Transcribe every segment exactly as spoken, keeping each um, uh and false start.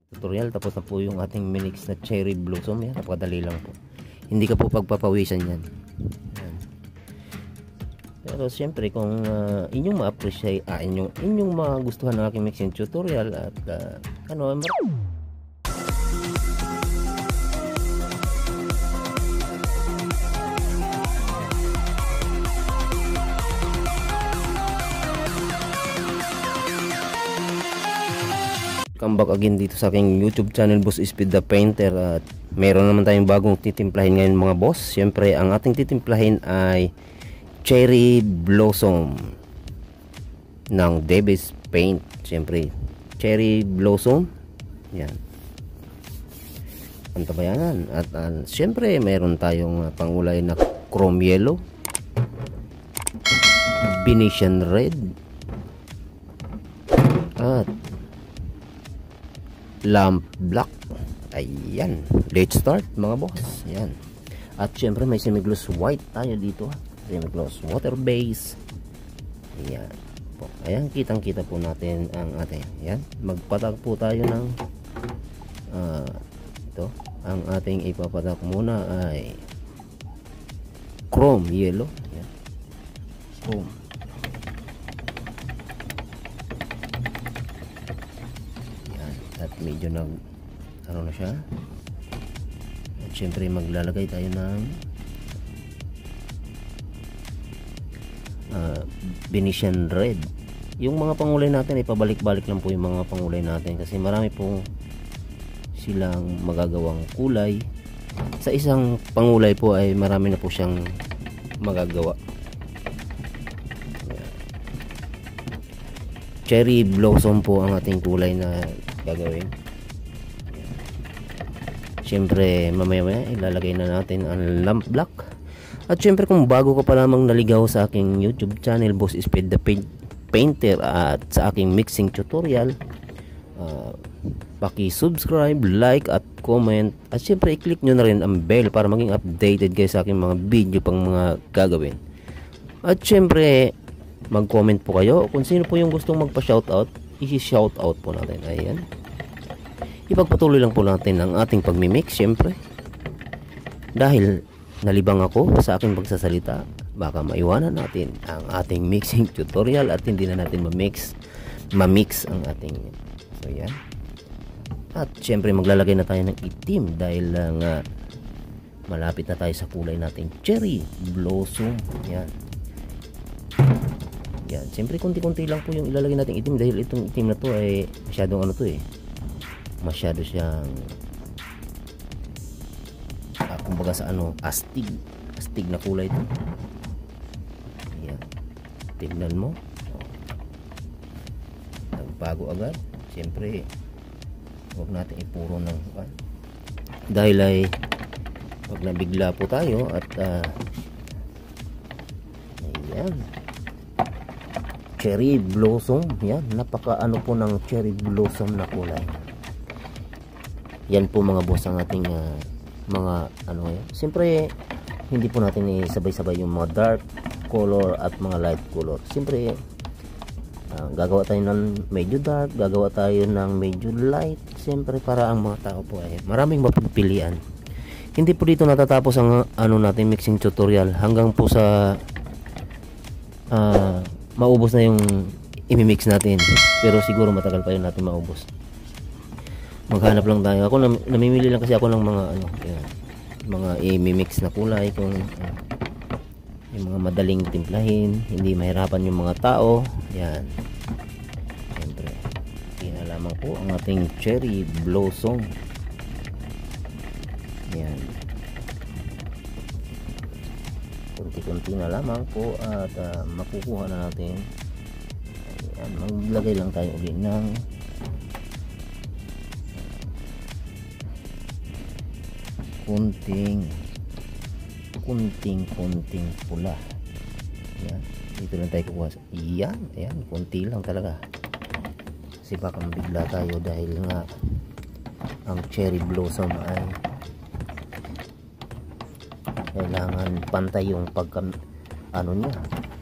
tutorial. Tapos na po yung ating minix na cherry blossom. Yan, napakadali lang po. Hindi ka po pagpapawisan yan. Yan. Pero siyempre kung uh, inyong ma-appreciate, ah, inyong, inyong magustuhan ng aking mixing tutorial at uh, ano, come back again dito sa aking YouTube channel, Boss Speed the Painter. At meron naman tayong bagong titimplahin ngayon mga boss. Siyempre ang ating titimplahin ay cherry blossom ng Davis Paint. Siyempre cherry blossom yan, antabayanan. At uh, siyempre meron tayong uh, pangulay na chrome yellow, Venetian red, at lamp black. Ayan, let's start mga boss. Ayan. At syempre may semi-gloss white tayo dito, semi-gloss water base. Ayan po. Ayan, kitang kita po natin ang ating, ayan, magpatak po tayo ng uh, ito, ang ating ipapatak muna ay chrome yellow. Ayan, chrome. At medyo nag ano na siya. At syempre maglalagay tayo ng uh, Venetian red. Yung mga pangulay natin ay pabalik-balik lang po yung mga pangulay natin kasi marami po silang magagawang kulay. Sa isang pangulay po ay marami na po siyang magagawa. Cherry blossom po ang ating kulay na gagawin. Siyempre mamaya maya ilalagay na natin ang lamp black. At siyempre kung bago ka pa lamang naligaw sa aking YouTube channel, Boss Speed the Painter, at sa aking mixing tutorial, uh, paki-subscribe, like at comment. At siyempre i-click nyo na rin ang bell para maging updated kayo sa aking mga video pang mga gagawin. At siyempre mag-comment po kayo kung sino po yung gustong magpa-shoutout, i-shoutout po natin. Ayan, ipagpatuloy lang po natin ang ating pagmimix. Siyempre dahil nalibang ako sa aking pagsasalita, baka maiwanan natin ang ating mixing tutorial at hindi na natin ma-mix ma-mix ang ating, so yan. At siyempre maglalagay na tayo ng itim dahil lang uh, malapit na tayo sa kulay nating cherry blossom. Yan. Yan, siyempre konti-konti lang po yung ilalagay natin itim dahil itong itim na to ay masyadong ano to eh, masyado siyang ah, kumbaga sa ano, astig astig na kulay ito. Yan, tignan mo, nagbago agad. Siyempre huwag natin ipuro ng uh, dahil ay huwag na bigla po tayo. At uh, ayan, cherry blossom. Yan, napaka ano po ng cherry blossom na kulay. Yan po mga boss ang ating uh, mga ano yan. Siyempre hindi po natin isabay-sabay yung mga dark color at mga light color. Siyempre uh, gagawa tayo ng medyo dark, gagawa tayo ng medyo light. Siyempre para ang mga tao po ay maraming mapagpilian. Hindi po dito natatapos ang ano natin mixing tutorial, hanggang po sa uh, maubos na yung imimix natin. Pero siguro matagal pa yun natin maubos. Maghanap lang tayo. Ako nam namimili lang kasi ako ng mga ano, yan, mga imimix na kulay, kung uh, yung mga madaling timplahin, hindi mahirapan yung mga tao. Yan. Siyempre, hindi na lamang po ang ating cherry blossom. Yan. Kunti-kunti na lamang po at uh, makukuha na natin. Ayan, maglagay lang tayo ulit ng kunting kunting kunting pula. Ayan, dito lang tayo kukuha. Iyan, ayan, kunti lang talaga kasi baka mabigla tayo dahil nga ang cherry blossom ay kailangan pantay yung pagka ano niya,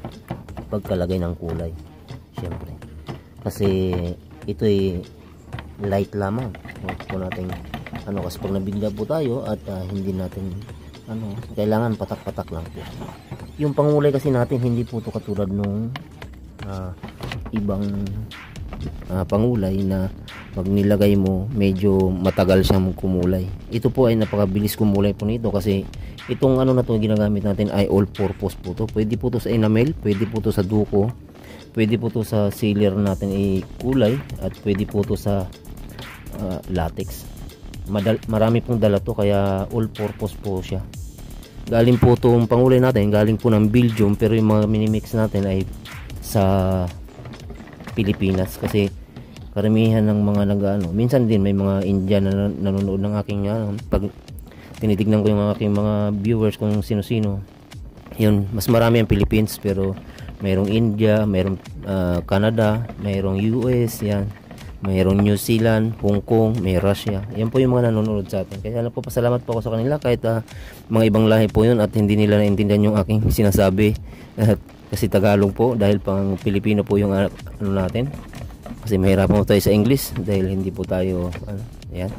pagkalagay ng kulay. Siyempre kasi ito ay light lamang. Huwag po natin ano, kasi pag nabigla po tayo at uh, hindi natin ano, kailangan patak-patak lang po. Yung pangulay kasi natin hindi po to katulad nung uh, ibang uh, pangulay na pag nilagay mo medyo matagal siyang kumulay. Ito po ay napakabilis kumulay po nito kasi itong ano na to ginagamit natin ay all purpose po to. Pwede po to sa enamel, pwede po to sa duko, pwede po to sa sealer natin ay kulay, at pwede po to sa uh, latex. Madal marami pong dala to kaya all purpose po siya. Galing po itong pangulay natin, galing po ng Belgium, pero yung mga minimix natin ay sa Pilipinas kasi karamihan ng mga nag-ano, minsan din may mga Indian na nanonood ng aking uh, pag tinitignan ko yung aking mga viewers kung sino-sino. Yun, mas marami ang Philippines, pero mayroong India, mayroong uh, Canada, mayroong U S, yan. Mayroong New Zealand, Hong Kong, may Russia. Yan po yung mga nanonood sa atin. Kaya nagpapasalamat po ako sa kanila kahit uh, mga ibang lahi po yun at hindi nila naintindihan yung aking sinasabi. At kasi Tagalog po dahil pang Pilipino po yung uh, ano natin. Kasi mahirapan po tayo sa English dahil hindi po tayo ano, yan.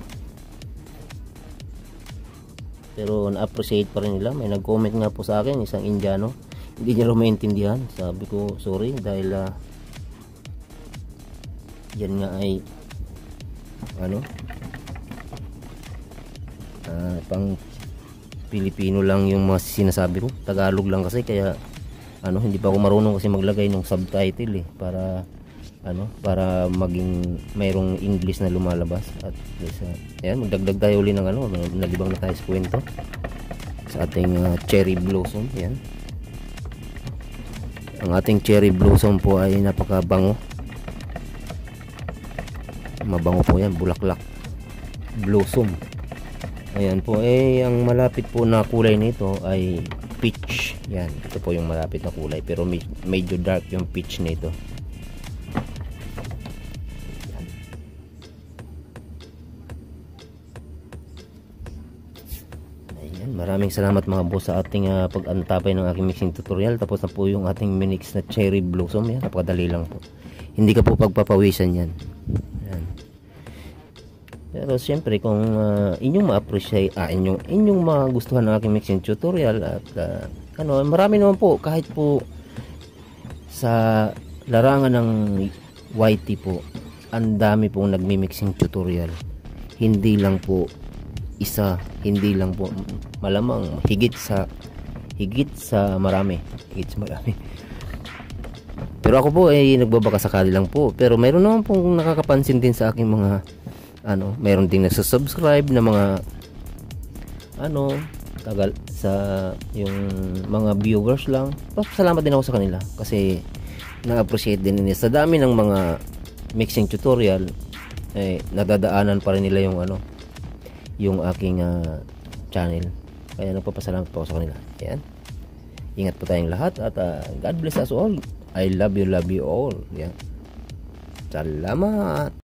Pero na-appreciate pa rin nila. May nag-comment nga po sa akin, isang Indiano. Hindi niya rin maintindihan. Sabi ko, sorry dahil uh, yan nga ay ano uh, pang Pilipino lang yung mga sinasabi ko. Tagalog lang kasi kaya ano, hindi pa ako marunong kasi maglagay ng subtitle eh, para ano, para maging mayroong English na lumalabas. At least uh, ayan, magdagdag tayo uli ng ano, nalibang na tayo sa kwento sa ating uh, cherry blossom. Yan, ang ating cherry blossom po ay napakabango, mabango po yan, bulaklak blossom. Ayan po, eh ang malapit po na kulay nito ay peach. Yan, ito po yung malapit na kulay, pero medyo dark yung peach nito. Ayan, maraming salamat mga boss sa ating uh, pag-antapay ng aking mixing tutorial. Tapos na po yung ating minix na cherry blossom. Yan, napakadali lang po, hindi ka po pagpapawisan yan. Pero siyempre kung uh, inyong ma-appreciate, ah, inyong, inyong magustuhan ng aking mixing tutorial at uh, ano, marami naman po kahit po sa larangan ng Y T po, ang dami pong nagmi-mixing tutorial. Hindi lang po isa, hindi lang po, malamang higit sa higit sa marami, higit sa marami. Pero ako po ay eh, nagbabaka sakali lang po, pero mayroon naman pong nakakapansin din sa aking mga ano, mayroon ding nagsusubscribe na mga ano, tagal sa yung mga viewers lang. Salamat din ako sa kanila kasi na-appreciate din nila. Sa dami ng mga mixing tutorial eh, nadadaanan pa rin nila yung ano, yung aking uh, channel. Kaya nagpapasalamat po ako sa kanila. Ayan, ingat po tayong lahat at uh, God bless us all. I love you, love you all. Ayan, salamat.